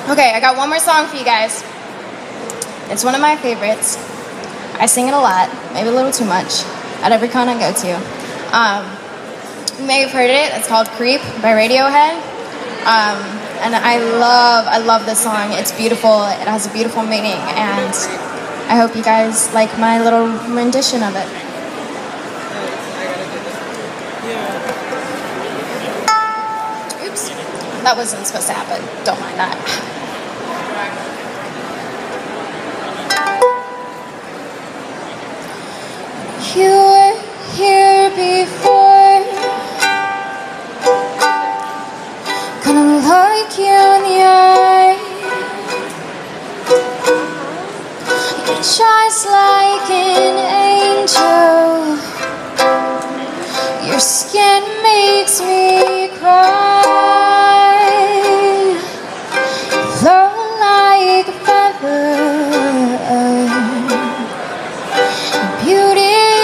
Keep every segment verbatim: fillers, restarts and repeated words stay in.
Okay, I got one more song for you guys. It's one of my favorites. I sing it a lot, maybe a little too much, at every con I go to. Um, you may have heard it. It's called Creep by Radiohead. Um, and I love, I love this song. It's beautiful. It has a beautiful meaning, and I hope you guys like my little rendition of it. Oops, that wasn't supposed to happen. Don't mind that. You were here before, gonna look you in the eye. You're just like an angel. Your skin makes me cry. Flow like a feather. Beauty.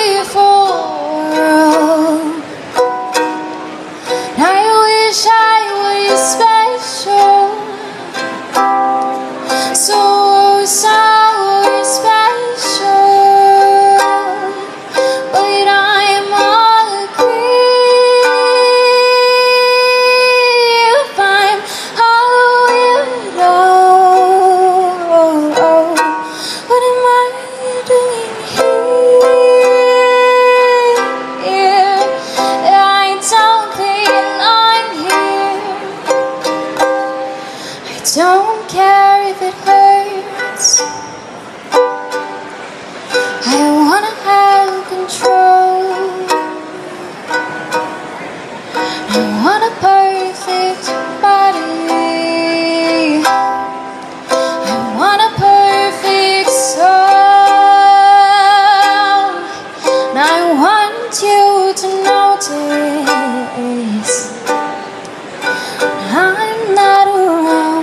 Don't care if it hurts. I wanna have control. I want a perfect body. I want a perfect soul. And I want you to notice I'm not around.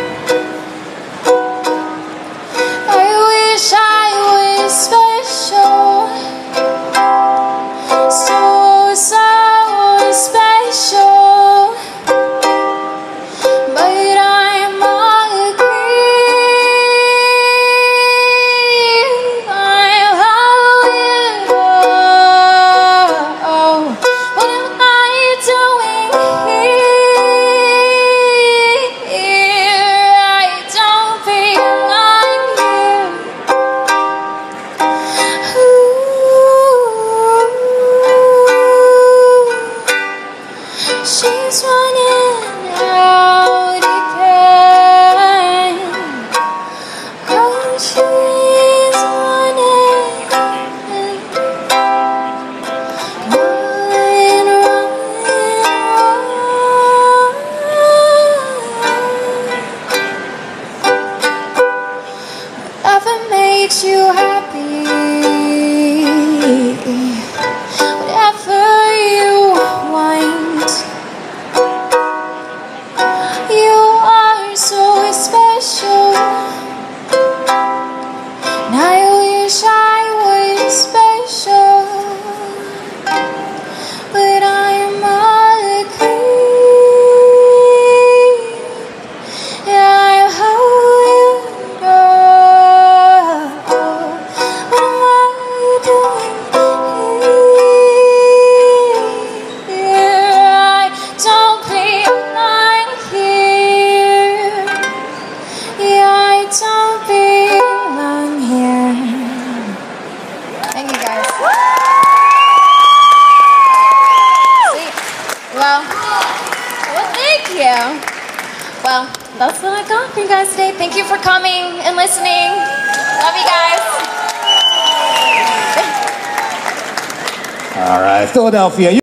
She's running out again. Oh, she's running. Running, running. Whatever makes you happy, whatever you want. You are so special, and I wish I was special, but I'm a creep. Yeah, I'm how you know. What am I doing here? I don't belong here. Yeah, I don't belong here. Thank you guys. Sweet. Well, well, thank you. Well, that's what I got for you guys today. Thank you for coming and listening. Love you guys. All right, Philadelphia.